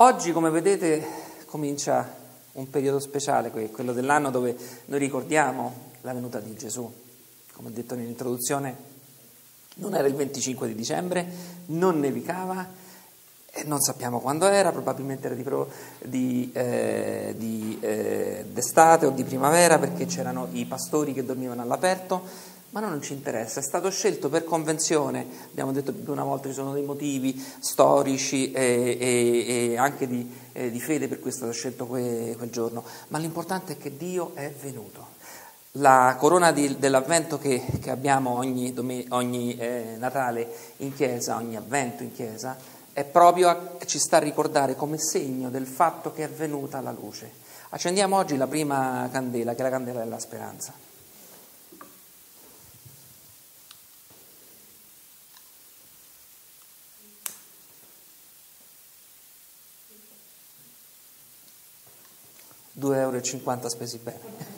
Oggi, come vedete, comincia un periodo speciale, quello dell'anno dove noi ricordiamo la venuta di Gesù. Come ho detto nell'introduzione, non era il 25 di dicembre, non nevicava, e non sappiamo quando era, probabilmente era d'estate o di primavera, perché c'erano i pastori che dormivano all'aperto. Ma non ci interessa, è stato scelto per convenzione, abbiamo detto più una volta, ci sono dei motivi storici e anche di fede per cui è stato scelto quel giorno, ma l'importante è che Dio è venuto. La corona dell'Avvento che abbiamo ogni Natale in chiesa, ogni Avvento in chiesa, è proprio ci sta a ricordare come segno del fatto che è venuta la luce. Accendiamo oggi la prima candela, che è la candela della speranza. €2,50 spesi bene.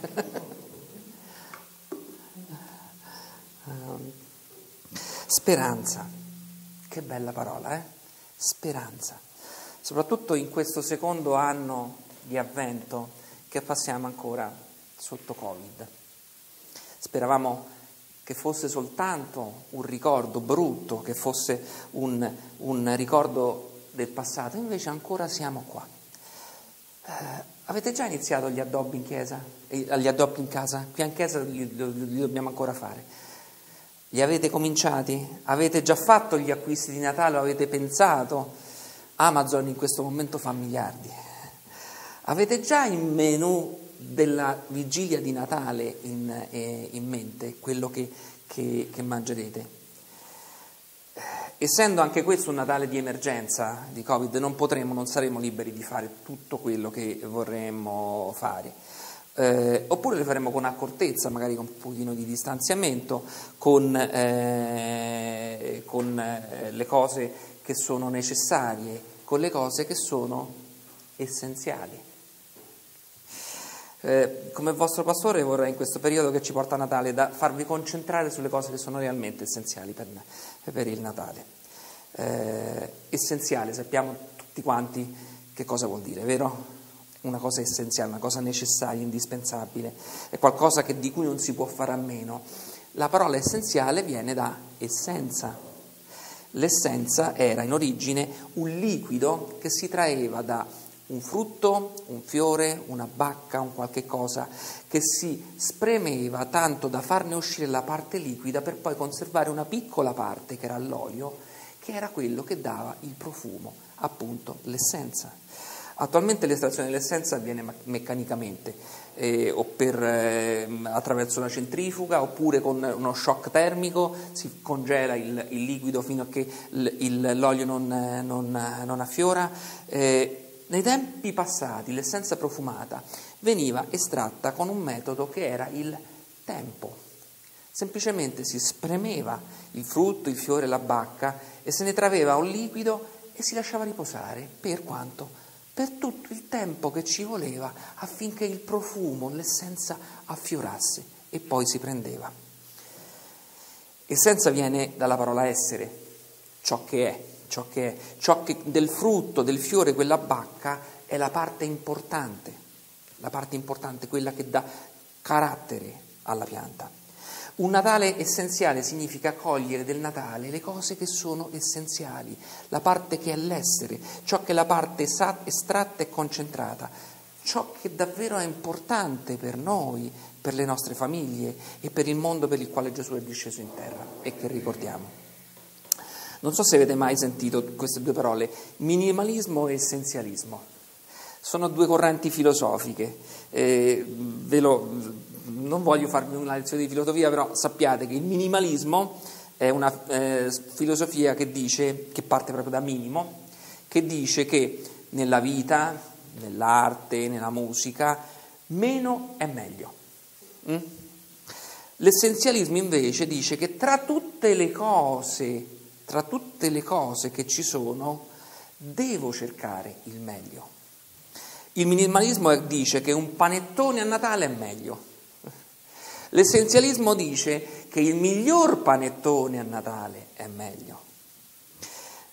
Speranza, che bella parola, Speranza, soprattutto in questo secondo anno di Avvento che passiamo ancora sotto Covid. Speravamo che fosse soltanto un ricordo brutto, che fosse un ricordo del passato, invece ancora siamo qua. Avete già iniziato gli addobbi in chiesa? Gli addobbi in casa? Qui in chiesa li dobbiamo ancora fare. Li avete cominciati? Avete già fatto gli acquisti di Natale? Avete pensato? Amazon in questo momento fa miliardi. Avete già il menù della vigilia di Natale in mente, quello che mangerete? Essendo anche questo un Natale di emergenza, di Covid, non saremo liberi di fare tutto quello che vorremmo fare. Oppure le faremo con accortezza, magari con un pochino di distanziamento, con le cose che sono necessarie, con le cose che sono essenziali. Come vostro pastore vorrei in questo periodo che ci porta a Natale farvi concentrare sulle cose che sono realmente essenziali per il Natale. Essenziale, sappiamo tutti quanti che cosa vuol dire, vero? Una cosa essenziale, una cosa necessaria, indispensabile, è qualcosa di cui non si può fare a meno. La parola essenziale viene da essenza. L'essenza era in origine un liquido che si traeva da un frutto, un fiore, una bacca, un qualche cosa che si spremeva tanto da farne uscire la parte liquida per poi conservare una piccola parte che era l'olio, che era quello che dava il profumo, appunto l'essenza. Attualmente l'estrazione dell'essenza avviene meccanicamente o attraverso una centrifuga oppure con uno shock termico, si congela il liquido fino a che l'olio non affiora. Nei tempi passati l'essenza profumata veniva estratta con un metodo che era il tempo. Semplicemente si spremeva il frutto, il fiore, la bacca e se ne traeva un liquido e si lasciava riposare per quanto? Per tutto il tempo che ci voleva affinché il profumo, l'essenza affiorasse e poi si prendeva. Essenza viene dalla parola essere, ciò che del frutto, del fiore, quella bacca è la parte importante, quella che dà carattere alla pianta. Un Natale essenziale significa cogliere del Natale le cose che sono essenziali, la parte che è l'essere, ciò che è la parte estratta e concentrata, ciò che davvero è importante per noi, per le nostre famiglie e per il mondo per il quale Gesù è disceso in terra e che ricordiamo. Non so se avete mai sentito queste due parole, minimalismo e essenzialismo. Sono due correnti filosofiche, non voglio farvi una lezione di filosofia, però sappiate che il minimalismo è una filosofia che parte proprio da minimo, che dice che nella vita, nell'arte, nella musica, meno è meglio. L'essenzialismo invece dice che tra tutte le cose che ci sono, devo cercare il meglio. Il minimalismo dice che un panettone a Natale è meglio. L'essenzialismo dice che il miglior panettone a Natale è meglio.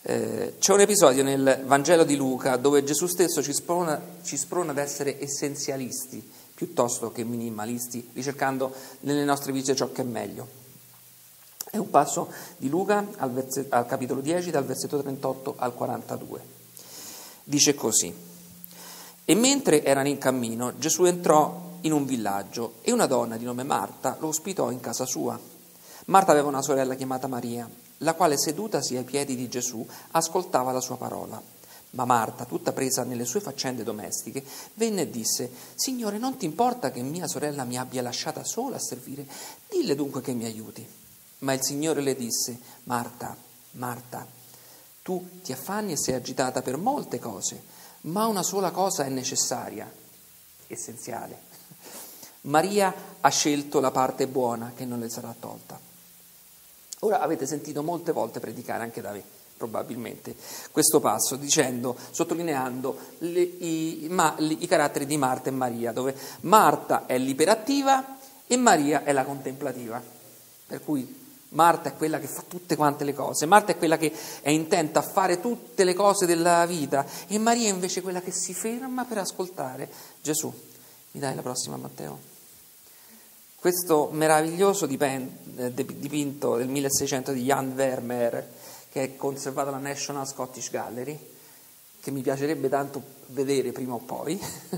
C'è un episodio nel Vangelo di Luca dove Gesù stesso ci sprona ad essere essenzialisti piuttosto che minimalisti, ricercando nelle nostre vite ciò che è meglio. È un passo di Luca al capitolo 10, dal versetto 38 al 42. Dice così: e mentre erano in cammino, Gesù entrò in un villaggio e una donna di nome Marta lo ospitò in casa sua. Marta aveva una sorella chiamata Maria, la quale sedutasi ai piedi di Gesù ascoltava la sua parola. Ma Marta, tutta presa nelle sue faccende domestiche, venne e disse: Signore, non ti importa che mia sorella mi abbia lasciata sola a servire? Dille dunque che mi aiuti. Ma il Signore le disse: Marta, Marta, tu ti affanni e sei agitata per molte cose, ma una sola cosa è necessaria, essenziale. Maria ha scelto la parte buona che non le sarà tolta. Ora avete sentito molte volte predicare, anche da me, probabilmente, questo passo, sottolineando i caratteri di Marta e Maria, dove Marta è l'iperattiva e Maria è la contemplativa. Per cui Marta è quella che fa tutte quante le cose, Marta è quella che è intenta a fare tutte le cose della vita e Maria è invece quella che si ferma per ascoltare Gesù. Mi dai la prossima, Matteo? Questo meraviglioso dipinto del 1600 di Jan Vermeer, che è conservato alla National Scottish Gallery, che mi piacerebbe tanto vedere prima o poi,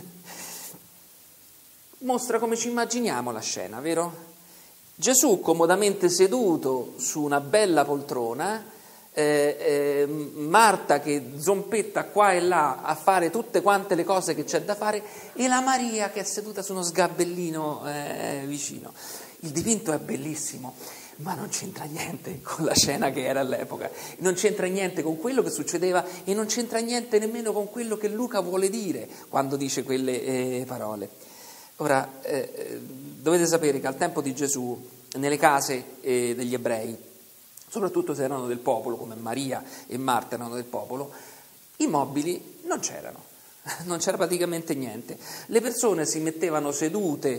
mostra come ci immaginiamo la scena, vero? Gesù comodamente seduto su una bella poltrona, Marta che zompetta qua e là a fare tutte quante le cose che c'è da fare e la Maria che è seduta su uno sgabellino vicino. Il dipinto è bellissimo, ma non c'entra niente con la scena che era all'epoca, non c'entra niente con quello che succedeva e non c'entra niente nemmeno con quello che Luca vuole dire quando dice quelle parole. Ora, dovete sapere che al tempo di Gesù, nelle case degli ebrei, soprattutto se erano del popolo, come Maria e Marta erano del popolo, i mobili non c'erano, non c'era praticamente niente. Le persone si mettevano sedute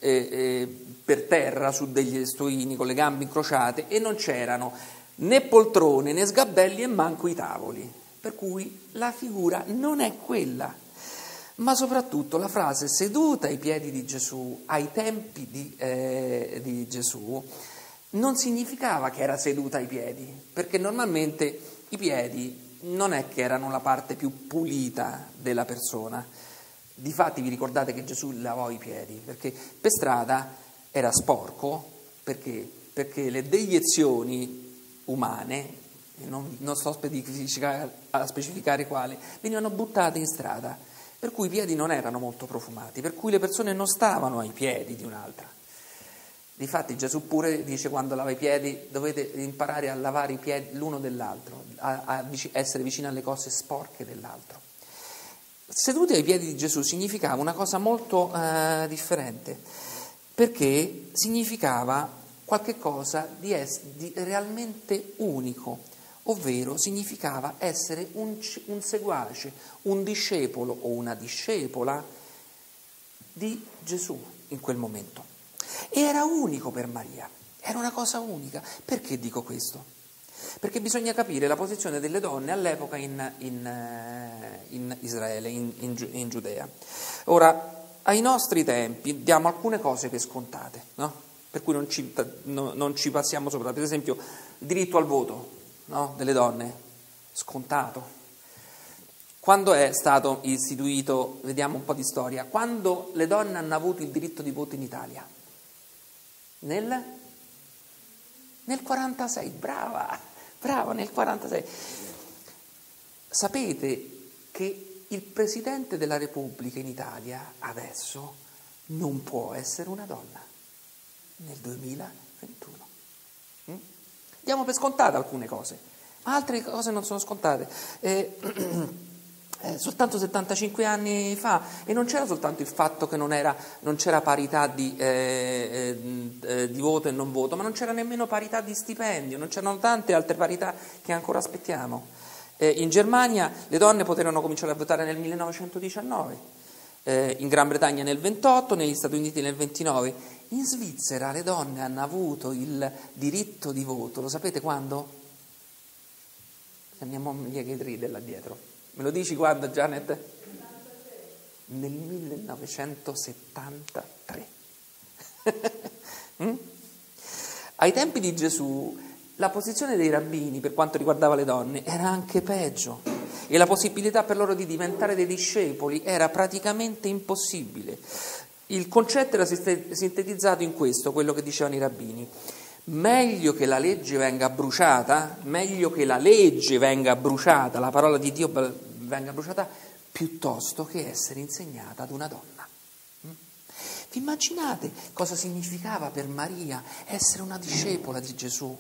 per terra su degli stuini con le gambe incrociate e non c'erano né poltrone né sgabelli e manco i tavoli, per cui la figura non è quella. Ma soprattutto la frase seduta ai piedi di Gesù, ai tempi di Gesù, non significava che era seduta ai piedi, perché normalmente i piedi non è che erano la parte più pulita della persona. Difatti vi ricordate che Gesù lavò i piedi, perché per strada era sporco, perché le deiezioni umane, non sto a specificare quali, venivano buttate in strada. Per cui i piedi non erano molto profumati, per cui le persone non stavano ai piedi di un'altra. Difatti Gesù pure dice quando lava i piedi dovete imparare a lavare i piedi l'uno dell'altro, a essere vicini alle cose sporche dell'altro. Seduti ai piedi di Gesù significava una cosa molto differente, perché significava qualche cosa di realmente unico. Ovvero significava essere un seguace, un discepolo o una discepola di Gesù in quel momento. E era unico per Maria, era una cosa unica. Perché dico questo? Perché bisogna capire la posizione delle donne all'epoca in Israele, in Giudea. Ora, ai nostri tempi diamo alcune cose per scontate, no? Per cui non ci passiamo sopra. Per esempio, il diritto al voto. No? Delle donne, scontato. Quando è stato istituito, vediamo un po' di storia, quando le donne hanno avuto il diritto di voto in Italia? Nel 46, brava, nel 46. Sapete che il Presidente della Repubblica in Italia adesso non può essere una donna nel 2021. Diamo per scontate alcune cose, ma altre cose non sono scontate. Soltanto 75 anni fa, e non c'era soltanto il fatto che non c'era parità di voto e non voto, ma non c'era nemmeno parità di stipendio, non c'erano tante altre parità che ancora aspettiamo. In Germania le donne poterono cominciare a votare nel 1919, in Gran Bretagna nel 28, negli Stati Uniti nel 29. In Svizzera le donne hanno avuto il diritto di voto, lo sapete quando? È mia moglie che ride là dietro. Me lo dici quando, Janet? Nel 1973. Ai tempi di Gesù la posizione dei rabbini per quanto riguardava le donne era anche peggio e la possibilità per loro di diventare dei discepoli era praticamente impossibile. Il concetto era sintetizzato in questo, quello che dicevano i rabbini: meglio che la legge venga bruciata, la parola di Dio venga bruciata, piuttosto che essere insegnata ad una donna. Vi immaginate cosa significava per Maria essere una discepola di Gesù?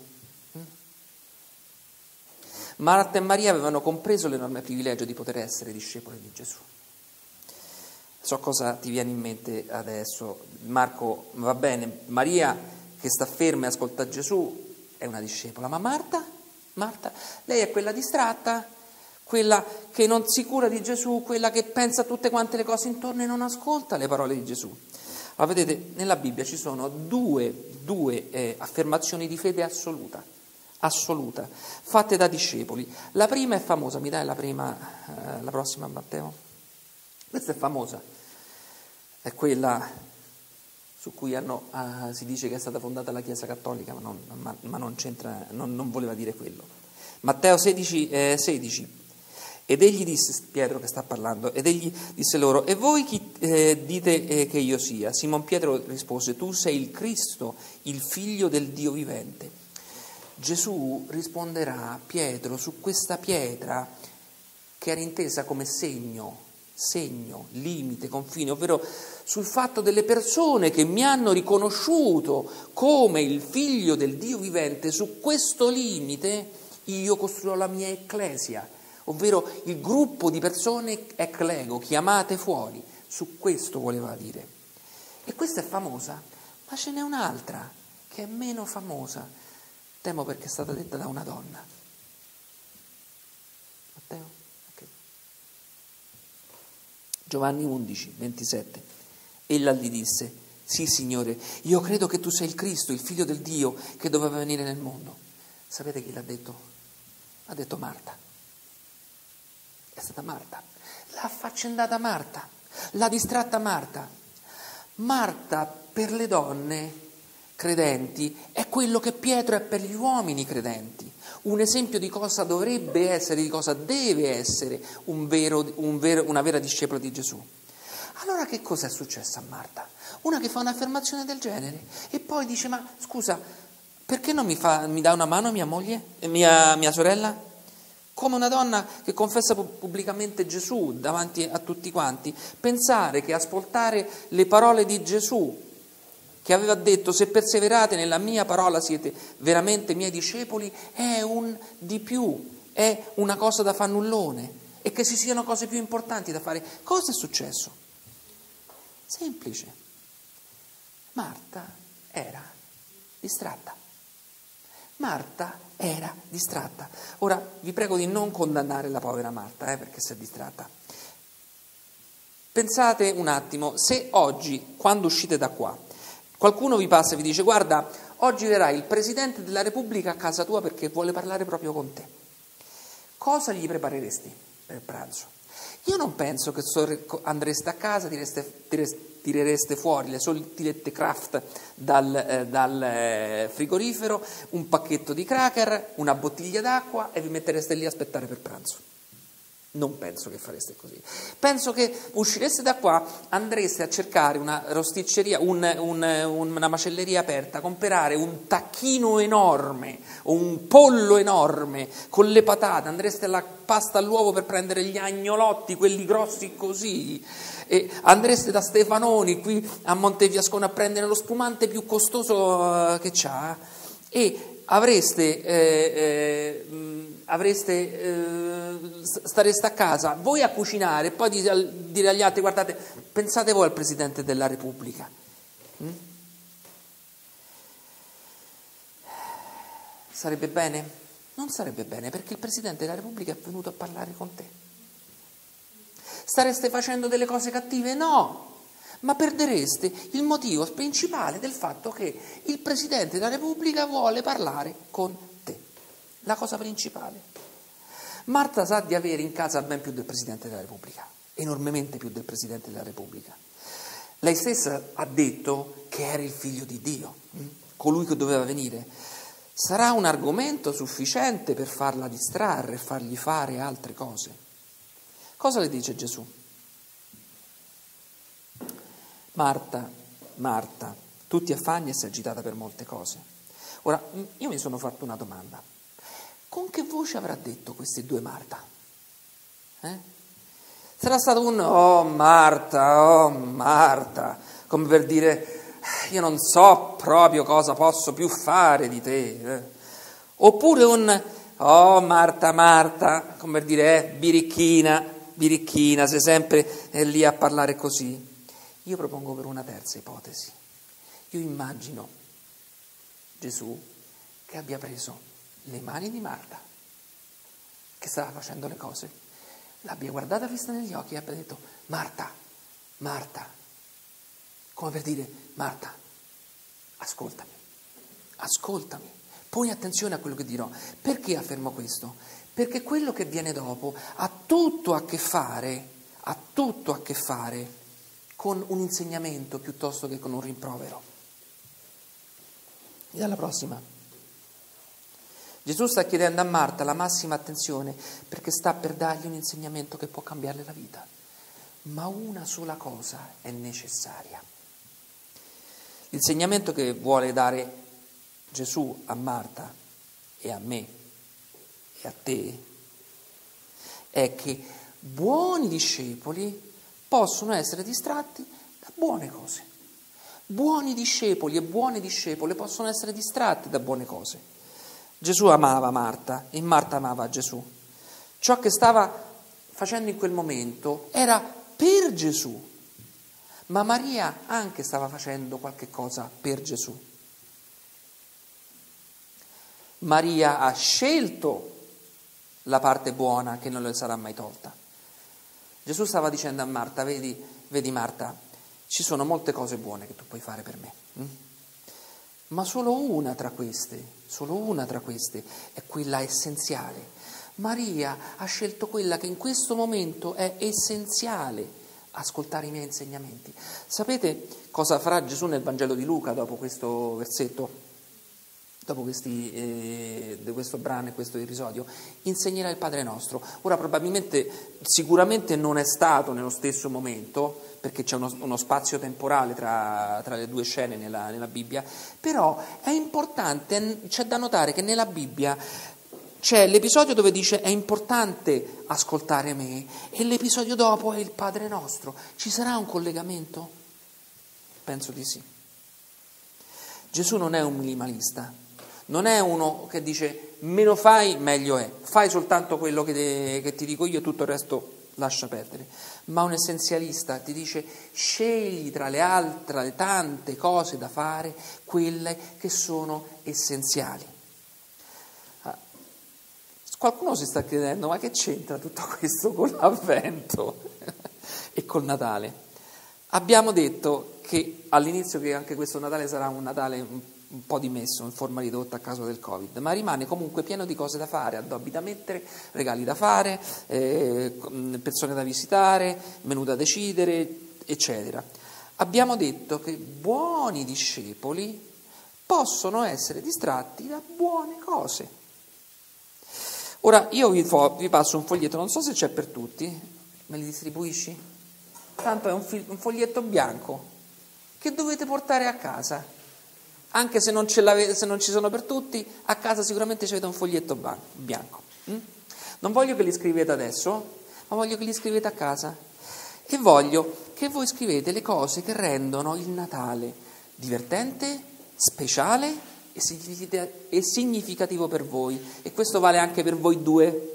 Marta e Maria avevano compreso l'enorme privilegio di poter essere discepole di Gesù. So cosa ti viene in mente adesso. Marco, va bene, Maria che sta ferma e ascolta Gesù è una discepola, ma Marta, lei è quella distratta, quella che non si cura di Gesù, quella che pensa a tutte quante le cose intorno e non ascolta le parole di Gesù. Allora, vedete, nella Bibbia ci sono due affermazioni di fede assoluta, fatte da discepoli. La prima è famosa, mi dai la prossima, Matteo? Questa è famosa, è quella su cui si dice che è stata fondata la Chiesa Cattolica, ma non c'entra, non voleva dire quello. Matteo 16. Ed egli disse, Pietro che sta parlando, ed egli disse loro: e voi chi dite che io sia? Simon Pietro rispose: tu sei il Cristo, il figlio del Dio vivente. Gesù risponderà a Pietro su questa pietra che era intesa come segno, limite, confine, ovvero sul fatto delle persone che mi hanno riconosciuto come il figlio del Dio vivente. Su questo limite io costruirò la mia ecclesia, ovvero il gruppo di persone eclego, chiamate fuori. Su questo voleva dire. E questa è famosa, ma ce n'è un'altra che è meno famosa, temo perché è stata detta da una donna. Matteo? Okay. Giovanni 11, 27. Ella gli disse: sì, Signore, io credo che tu sei il Cristo, il figlio del Dio che doveva venire nel mondo. Sapete chi l'ha detto? L'ha detto Marta. È stata Marta. L'ha affaccendata Marta. L'ha distratta Marta. Marta per le donne credenti è quello che Pietro è per gli uomini credenti. Un esempio di cosa dovrebbe essere, di cosa deve essere una vera discepola di Gesù. Allora che cosa è successo a Marta? Una che fa un'affermazione del genere e poi dice: ma scusa, perché non mi dà una mano mia moglie, mia sorella? Come una donna che confessa pubblicamente Gesù davanti a tutti quanti. Pensare che ascoltare le parole di Gesù, che aveva detto: se perseverate nella mia parola siete veramente miei discepoli, è un di più, è una cosa da fannullone, e che ci siano cose più importanti da fare. Cosa è successo? Semplice. Marta era distratta. Ora vi prego di non condannare la povera Marta, perché si è distratta. Pensate un attimo, se oggi, quando uscite da qua, qualcuno vi passa e vi dice: guarda, oggi verrà il Presidente della Repubblica a casa tua perché vuole parlare proprio con te, cosa gli prepareresti per pranzo? Io non penso che andreste a casa, tirereste fuori le solite Kraft dal frigorifero, un pacchetto di cracker, una bottiglia d'acqua e vi mettereste lì a aspettare per pranzo. Non penso che fareste così. Penso che uscireste da qua, andreste a cercare una rosticceria, una macelleria aperta, comprare un tacchino enorme o un pollo enorme con le patate, andreste alla pasta all'uovo per prendere gli agnolotti, quelli grossi così, e andreste da Stefanoni qui a Montefiascone a prendere lo spumante più costoso che c'ha, e stareste a casa voi a cucinare e poi dire agli altri: guardate, pensate voi al Presidente della Repubblica. Sarebbe bene? Non sarebbe bene, perché il Presidente della Repubblica è venuto a parlare con te. Stareste facendo delle cose cattive? No, ma perdereste il motivo principale del fatto che il Presidente della Repubblica vuole parlare con te. La cosa principale. Marta sa di avere in casa ben più del Presidente della Repubblica, enormemente più del Presidente della Repubblica. Lei stessa ha detto che era il figlio di Dio, colui che doveva venire. Sarà un argomento sufficiente per farla distrarre, fargli fare altre cose. Cosa le dice Gesù? Marta, Marta, tu ti affanni e sei agitata per molte cose. Ora, io mi sono fatto una domanda. Con che voce avrà detto questi due Marta? Sarà stato un oh Marta, come per dire io non so proprio cosa posso più fare di te. Oppure un oh Marta, come per dire birichina, sei sempre lì a parlare così. Io propongo per una terza ipotesi. Io immagino Gesù che abbia preso le mani di Marta, che stava facendo le cose, l'abbia guardata fissa negli occhi e abbia detto Marta, come per dire Marta, ascoltami, poni attenzione a quello che dirò. Perché affermo questo? Perché quello che viene dopo ha tutto a che fare con un insegnamento piuttosto che con un rimprovero. E alla prossima. Gesù sta chiedendo a Marta la massima attenzione perché sta per dargli un insegnamento che può cambiarle la vita. Ma una sola cosa è necessaria. L'insegnamento che vuole dare Gesù a Marta e a me e a te è che buoni discepoli possono essere distratti da buone cose. Buoni discepoli e buone discepole possono essere distratti da buone cose. Gesù amava Marta e Marta amava Gesù. Ciò che stava facendo in quel momento era per Gesù, ma Maria anche stava facendo qualche cosa per Gesù. Maria ha scelto la parte buona che non le sarà mai tolta. Gesù stava dicendo a Marta, vedi Marta, ci sono molte cose buone che tu puoi fare per me, ma solo una tra queste è quella essenziale. Maria ha scelto quella che in questo momento è essenziale, ascoltare i miei insegnamenti. Sapete cosa farà Gesù nel Vangelo di Luca dopo questo versetto? Dopo questo brano e questo episodio, insegnerà il Padre Nostro. Ora sicuramente non è stato nello stesso momento, perché c'è uno spazio temporale tra le due scene nella Bibbia, però è importante, c'è da notare che nella Bibbia c'è l'episodio dove dice è importante ascoltare me e l'episodio dopo è il Padre Nostro. Ci sarà un collegamento? Penso di sì. Gesù non è un minimalista. Non è uno che dice meno fai meglio è, fai soltanto quello che ti dico io, tutto il resto lascia perdere, ma un essenzialista ti dice scegli tra le tante cose da fare quelle che sono essenziali. Qualcuno si sta chiedendo ma che c'entra tutto questo con l'Avvento e col Natale? Abbiamo detto che all'inizio che anche questo Natale sarà un Natale un po' dimesso, in forma ridotta a causa del Covid, ma rimane comunque pieno di cose da fare, addobbi da mettere, regali da fare, persone da visitare, menù da decidere, eccetera. Abbiamo detto che buoni discepoli possono essere distratti da buone cose. Ora io vi passo un foglietto, non so se c'è per tutti, me li distribuisci? Tanto è un foglietto bianco che dovete portare a casa. Anche se non ci sono per tutti, a casa sicuramente avete un foglietto bianco. Non voglio che li scrivete adesso, ma voglio che li scrivete a casa. E voglio che voi scrivete le cose che rendono il Natale divertente, speciale e significativo per voi. E questo vale anche per voi due.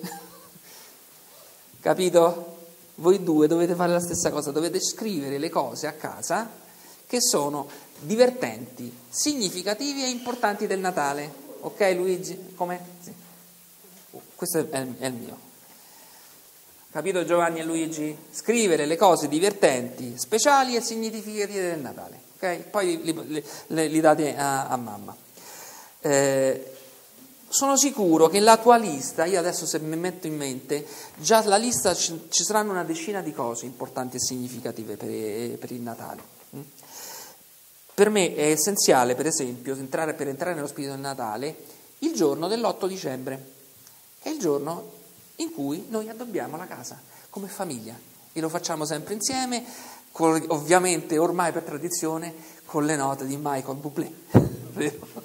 Capito? Voi due dovete fare la stessa cosa, dovete scrivere le cose a casa che sono divertenti, significativi e importanti del Natale. Ok Luigi? Come? Sì. Questo è il mio. Capito Giovanni e Luigi? Scrivere le cose divertenti, speciali e significative del Natale. Ok? Poi li date a mamma. sono sicuro che la tua lista, io adesso se mi metto in mente, già la lista ci saranno una decina di cose importanti e significative per il Natale. Per me è essenziale, per esempio, per entrare nello spirito del Natale, il giorno dell'8 dicembre, che è il giorno in cui noi addobbiamo la casa come famiglia e lo facciamo sempre insieme, ovviamente ormai per tradizione con le note di Michael Bublé, vero?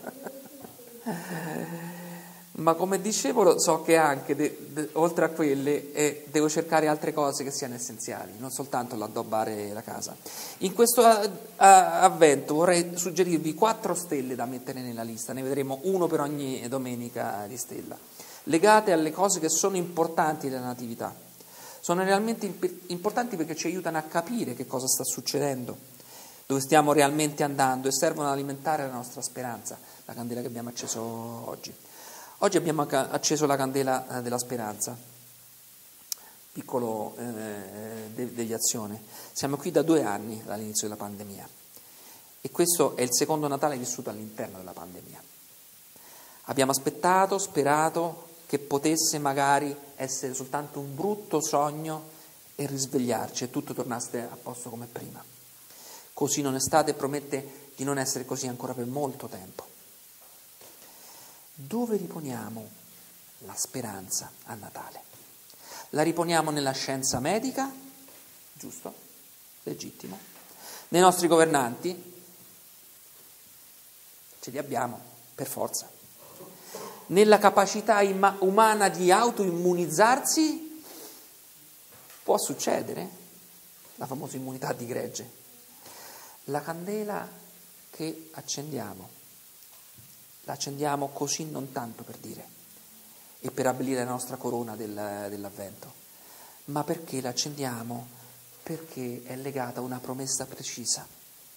Ma come dicevo so che anche oltre a quelle devo cercare altre cose che siano essenziali, non soltanto l'addobbare la casa. In questo avvento vorrei suggerirvi 4 stelle da mettere nella lista, ne vedremo uno per ogni domenica di stella, legate alle cose che sono importanti della Natività. Sono realmente importanti perché ci aiutano a capire che cosa sta succedendo, dove stiamo realmente andando e servono ad alimentare la nostra speranza, la candela che abbiamo acceso oggi. Oggi abbiamo acceso la candela della speranza, piccolo deviazione. Siamo qui da 2 anni dall'inizio della pandemia e questo è il secondo Natale vissuto all'interno della pandemia. Abbiamo aspettato, sperato che potesse magari essere soltanto un brutto sogno e risvegliarci e tutto tornasse a posto come prima. Così non è stato e promette di non essere così ancora per molto tempo. Dove riponiamo la speranza a Natale? La riponiamo nella scienza medica, giusto? Legittimo. Nei nostri governanti? Ce li abbiamo, per forza. Nella capacità umana di autoimmunizzarsi? Può succedere, la famosa immunità di gregge. La candela che accendiamo, la accendiamo così non tanto per dire e per abbellire la nostra corona dell'Avvento, ma perché la accendiamo perché è legata a una promessa precisa.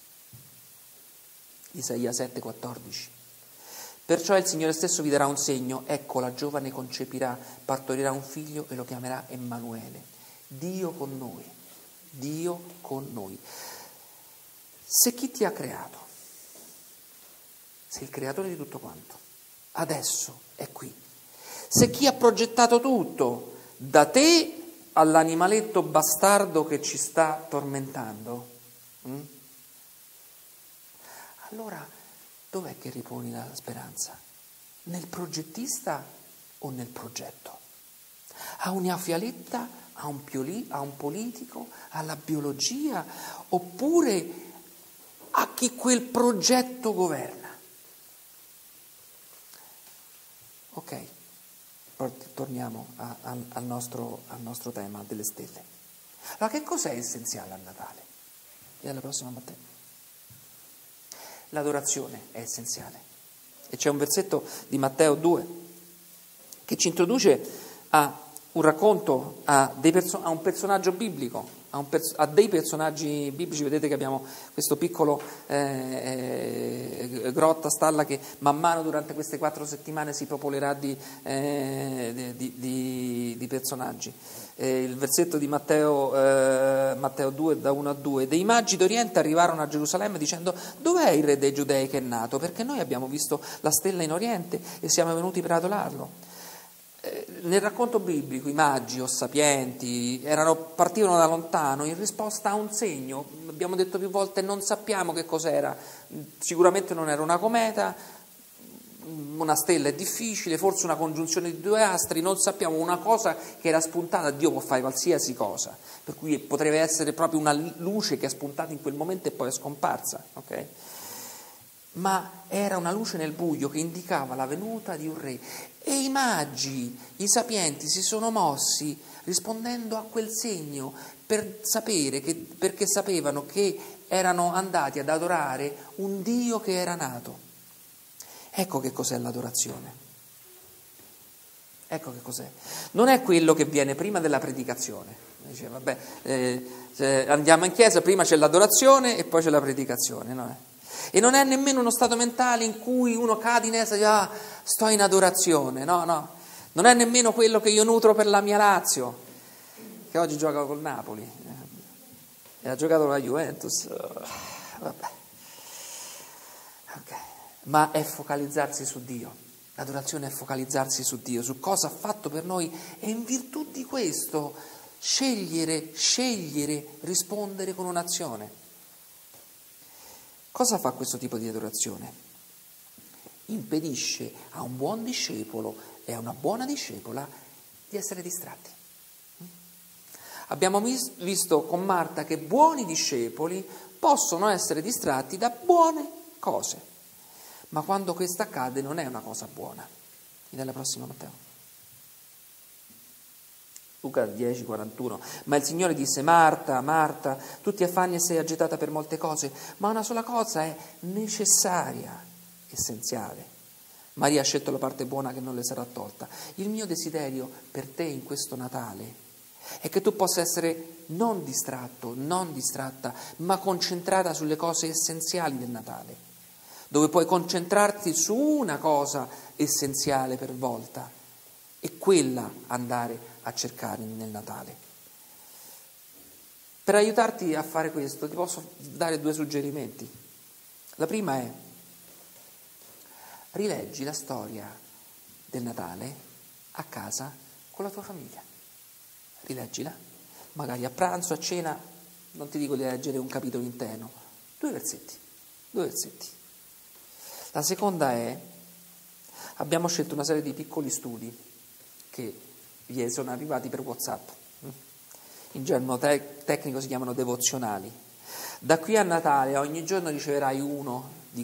Isaia 7,14. Perciò il Signore stesso vi darà un segno, ecco la giovane concepirà, partorirà un figlio e lo chiamerà Emmanuele, Dio con noi, Dio con noi. Se chi ti ha creato, sei il creatore di tutto quanto, adesso è qui. Se chi ha progettato tutto, da te all'animaletto bastardo che ci sta tormentando, allora dov'è che riponi la speranza? Nel progettista o nel progetto? A una fialetta, a un politico, alla biologia, oppure a chi quel progetto governa? Ok, torniamo al nostro tema delle stelle. Allora, che cos'è essenziale a Natale? E alla prossima mattina. L'adorazione è essenziale. E c'è un versetto di Matteo 2 che ci introduce a un racconto, a un personaggio biblico, a dei personaggi biblici. Vedete che abbiamo questo piccolo grotta, stalla che man mano durante queste 4 settimane si popolerà di personaggi. Il versetto di Matteo 2 da 1 a 2: dei magi d'Oriente arrivarono a Gerusalemme dicendo: dov'è il re dei Giudei che è nato? Perché noi abbiamo visto la stella in Oriente e siamo venuti per adorarlo. Nel racconto biblico i magi o sapienti partivano da lontano in risposta a un segno. Abbiamo detto più volte, non sappiamo che cos'era, sicuramente non era una cometa, una stella è difficile, forse una congiunzione di 2 astri, non sappiamo, una cosa che era spuntata. Dio può fare qualsiasi cosa, per cui potrebbe essere proprio una luce che è spuntata in quel momento e poi è scomparsa, ok? Ma era una luce nel buio che indicava la venuta di un re. E i magi, i sapienti si sono mossi rispondendo a quel segno perché sapevano che erano andati ad adorare un Dio che era nato. Ecco che cos'è l'adorazione. Ecco che cos'è. Non è quello che viene prima della predicazione. Dice, andiamo in chiesa, prima c'è l'adorazione e poi c'è la predicazione, no? E non è nemmeno uno stato mentale in cui uno cade in essa e dice, sto in adorazione, no. Non è nemmeno quello che io nutro per la mia Lazio, che oggi gioca col Napoli, e ha giocato con la Juventus, vabbè. Okay. Ma è focalizzarsi su Dio, L'adorazione è focalizzarsi su Dio, su cosa ha fatto per noi e in virtù di questo scegliere, rispondere con un'azione. Cosa fa questo tipo di adorazione? Impedisce a un buon discepolo e a una buona discepola di essere distratti. Abbiamo visto con Marta che buoni discepoli possono essere distratti da buone cose, ma quando questo accade non è una cosa buona. Mi dai la prossima, Matteo? Luca 10,41. Ma il Signore disse: Marta, Marta, tu ti affanni e sei agitata per molte cose, ma una sola cosa è necessaria, essenziale. Maria ha scelto la parte buona che non le sarà tolta. Il mio desiderio per te in questo Natale è che tu possa essere non distratto, non distratta, ma concentrata sulle cose essenziali del Natale, dove puoi concentrarti su una cosa essenziale per volta e quella andare a cercare nel Natale. Per aiutarti a fare questo ti posso dare 2 suggerimenti. La prima è: rileggi la storia del Natale a casa con la tua famiglia. Rileggila, magari a pranzo, a cena, non ti dico di leggere un capitolo intero, 2 versetti. La seconda è: abbiamo scelto una serie di piccoli studi che vi sono arrivati per WhatsApp. In gergo tecnico si chiamano devozionali. Da qui a Natale ogni giorno riceverai uno di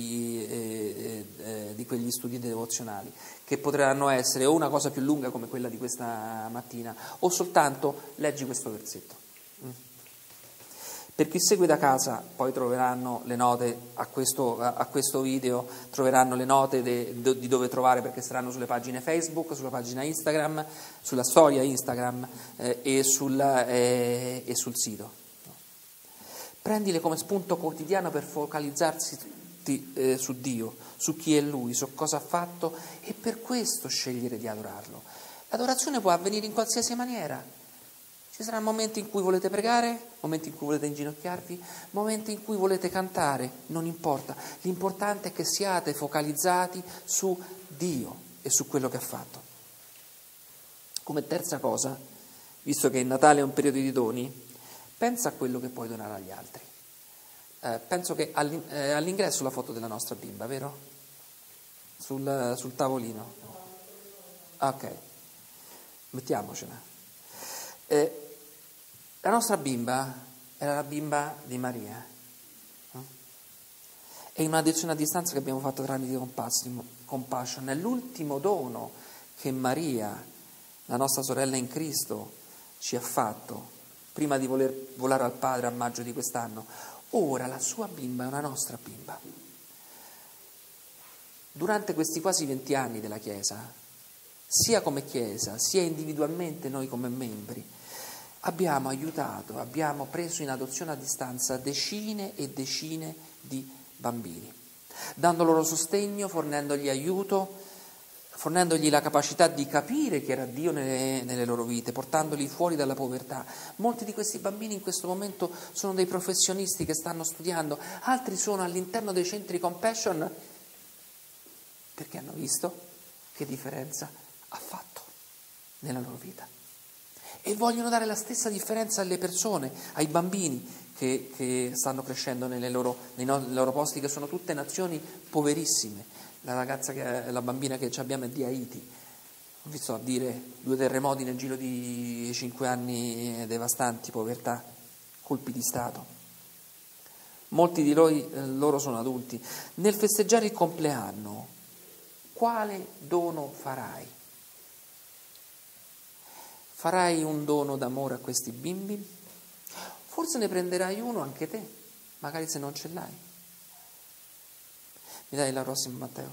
quegli studi devozionali, che potranno essere o una cosa più lunga come quella di questa mattina, o soltanto leggi questo versetto. Per chi segue da casa poi troveranno le note a questo video, troveranno le note di dove trovare, perché saranno sulle pagine Facebook, sulla pagina Instagram, sulla storia Instagram e sul sito. Prendile come spunto quotidiano per focalizzarsi su Dio, su chi è Lui, su cosa ha fatto, e per questo scegliere di adorarlo. L'adorazione può avvenire in qualsiasi maniera. Ci saranno momenti in cui volete pregare, momenti in cui volete inginocchiarvi, momenti in cui volete cantare, non importa. L'importante è che siate focalizzati su Dio e su quello che ha fatto. Come terza cosa, visto che il Natale è un periodo di doni, pensa a quello che puoi donare agli altri. Penso che all'ingresso la foto della nostra bimba, vero? Sul tavolino. Ok, mettiamocela. La nostra bimba era la bimba di Maria. È in una lezione a distanza che abbiamo fatto tramite Compassion. È l'ultimo dono che Maria, la nostra sorella in Cristo, ci ha fatto prima di voler volare al Padre a maggio di quest'anno. Ora la sua bimba è una nostra bimba. Durante questi quasi 20 anni della Chiesa, sia come Chiesa, sia individualmente noi come membri, abbiamo aiutato, abbiamo preso in adozione a distanza decine e decine di bambini, dando loro sostegno, fornendogli aiuto, fornendogli la capacità di capire chi era Dio nelle loro vite, portandoli fuori dalla povertà. Molti di questi bambini in questo momento sono dei professionisti che stanno studiando, altri sono all'interno dei centri Compassion perché hanno visto che differenza ha fatto nella loro vita. E vogliono dare la stessa differenza alle persone, ai bambini che stanno crescendo nei loro posti, che sono tutte nazioni poverissime. La bambina che abbiamo è di Haiti. Ho visto a dire 2 terremoti nel giro di 5 anni devastanti, povertà, colpi di Stato. Molti di loro sono adulti. Nel festeggiare il compleanno, quale dono farai? Farai un dono d'amore a questi bimbi? Forse ne prenderai uno anche te, magari se non ce l'hai. Mi dai la prossima, Matteo?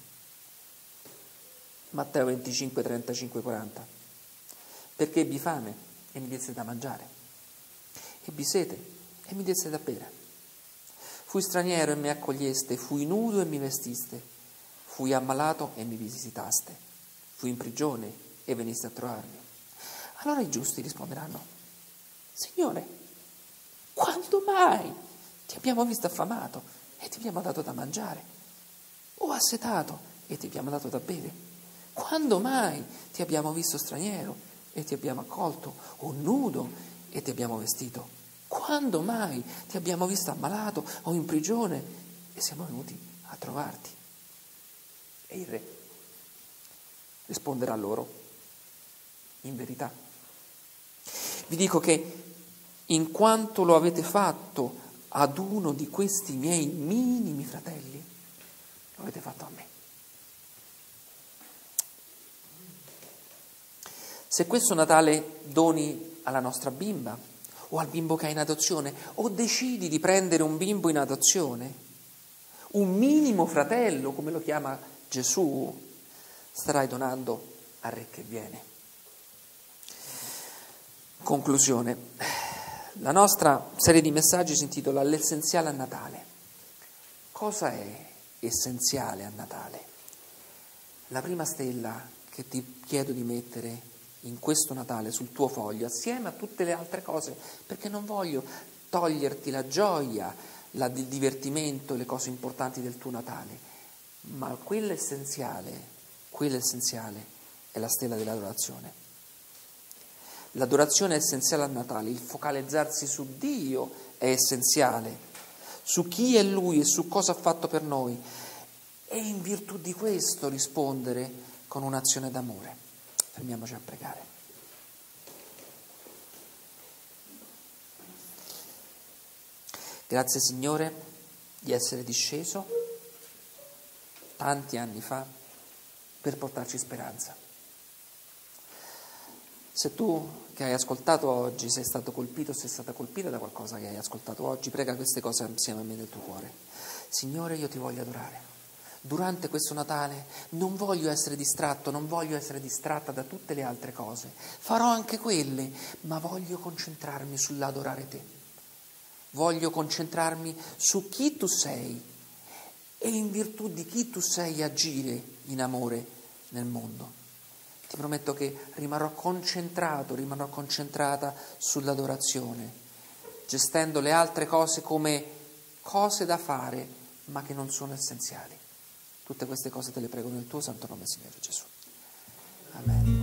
Matteo 25, 35, 40. Perché ebbi fame e mi dieste da mangiare, ebbi sete e mi dieste da bere. Fui straniero e mi accoglieste, fui nudo e mi vestiste, fui ammalato e mi visitaste, fui in prigione e veniste a trovarmi. Allora i giusti risponderanno: Signore, quando mai ti abbiamo visto affamato e ti abbiamo dato da mangiare, o assetato e ti abbiamo dato da bere? Quando mai ti abbiamo visto straniero e ti abbiamo accolto, o nudo e ti abbiamo vestito? Quando mai ti abbiamo visto ammalato o in prigione e siamo venuti a trovarti? E il re risponderà loro: in verità vi dico che in quanto lo avete fatto ad uno di questi miei minimi fratelli, lo avete fatto a me. Se questo Natale doni alla nostra bimba o al bimbo che hai in adozione, o decidi di prendere un bimbo in adozione, un minimo fratello, come lo chiama Gesù, starai donando al Re che viene. Conclusione. La nostra serie di messaggi si intitola L'essenziale a Natale. Cosa è essenziale a Natale? La prima stella che ti chiedo di mettere in questo Natale sul tuo foglio, assieme a tutte le altre cose, perché non voglio toglierti la gioia, il divertimento, le cose importanti del tuo Natale, ma quella essenziale è la stella dell'adorazione. L'adorazione è essenziale a Natale, il focalizzarsi su Dio è essenziale, su chi è Lui e su cosa ha fatto per noi, e in virtù di questo rispondere con un'azione d'amore. Fermiamoci a pregare. Grazie Signore di essere disceso tanti anni fa per portarci speranza. Se tu che hai ascoltato oggi sei stato colpito o sei stata colpita da qualcosa che hai ascoltato oggi, prega queste cose insieme a me nel tuo cuore. Signore, io ti voglio adorare. Durante questo Natale non voglio essere distratto, non voglio essere distratta da tutte le altre cose. Farò anche quelle, ma voglio concentrarmi sull'adorare te. Voglio concentrarmi su chi tu sei e in virtù di chi tu sei agire in amore nel mondo. Ti prometto che rimarrò concentrata sull'adorazione, gestendo le altre cose come cose da fare, ma che non sono essenziali. Tutte queste cose te le prego nel tuo santo nome, Signore Gesù. Amen.